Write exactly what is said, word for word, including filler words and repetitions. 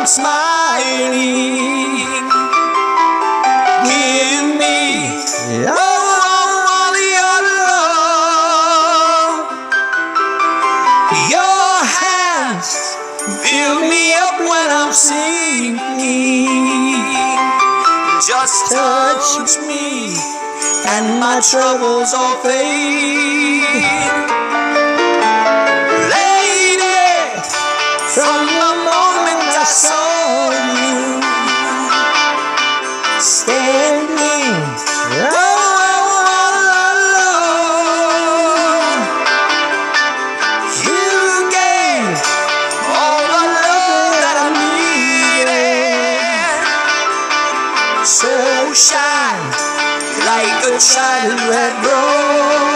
smiling. Give me all your love. Your hands fill me up when I'm sinking. Just touch me and my troubles all fade. Lady, from the moment I saw you standing alone, you gave all the love that I needed. So shine like a child who had grown.